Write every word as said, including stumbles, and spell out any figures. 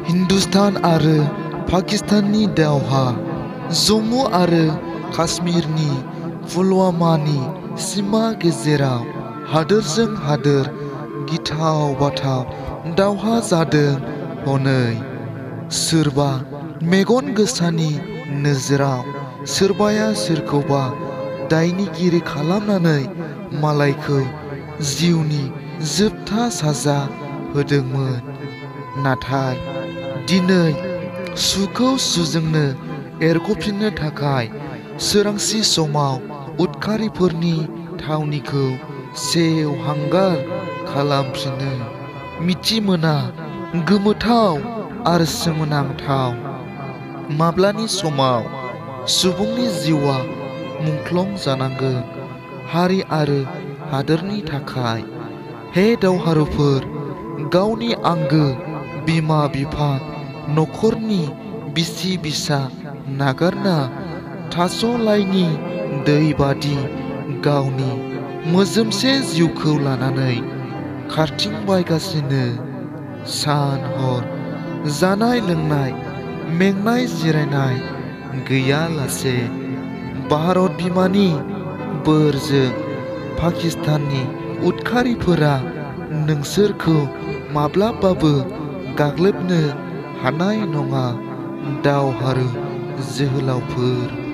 हिन्दुस्तान आरो पाकिस्ताननि दावहा, जम्मु आरो काश्मीरनि पुलवामानि सिमा गेजेराव हादोरजों हादोर गिथाव-बाथाव दावहा जादों हनै। सोरबा मेगन गोसानि नोजोराव सोरबाया सोरखौबा दायनिगिरि खालामनानै मालायखौ जिउनि जोबथा साजा होदोंमोन। नाथाय दिनै सुखौ सुजोंनो एरग'फिननो थाखाय सोरांसि समाव उदखारिफोरनि थावनिखौ सेव-हांगार खालामफिनो। मिथिमोना गोमोथाव आरो सोमोनांथाव। माब्लानि समाव सुबुंनि जिउआ मुंख्लं जानांगोन हारि आरो हादोरनि थाखाय। हे दावहारुफोर, गावनि आंगो बिमा-बिफा, नखरनि बिसि-फिसा नागारना थास'लाइनि दै बादि गावनि मोजोमसे जिउखौ लानानै खारथिंबायगासिनो। सान-हर जानाय-लोंनाय, मेंनाय-जिरायनाय गैयालासे। भारत बिमानि बोरजों पाकिस्ताननि उदखारिफोरा नोंसोरखौ माब्लाबाबो गाग्लोबनो हानाय नङा दावहारु जोहोलावफोर।